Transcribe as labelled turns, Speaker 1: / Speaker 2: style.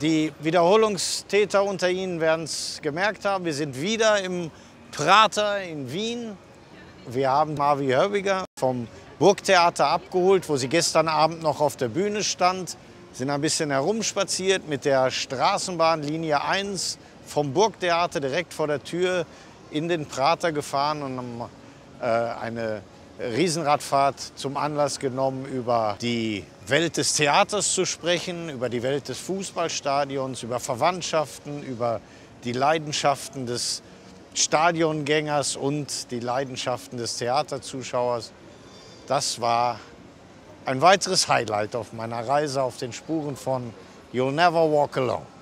Speaker 1: Die Wiederholungstäter unter Ihnen werden es gemerkt haben. Wir sind wieder im Prater in Wien. Wir haben Marvi Hörbiger vom Burgtheater abgeholt, wo sie gestern Abend noch auf der Bühne stand. Sind ein bisschen herumspaziert mit der Straßenbahnlinie 1 vom Burgtheater direkt vor der Tür in den Prater gefahren und haben eine Riesenradfahrt zum Anlass genommen, über die Welt des Theaters zu sprechen, über die Welt des Fußballstadions, über Verwandtschaften, über die Leidenschaften des Stadiongängers und die Leidenschaften des Theaterzuschauers. Das war ein weiteres Highlight auf meiner Reise auf den Spuren von You'll Never Walk Alone.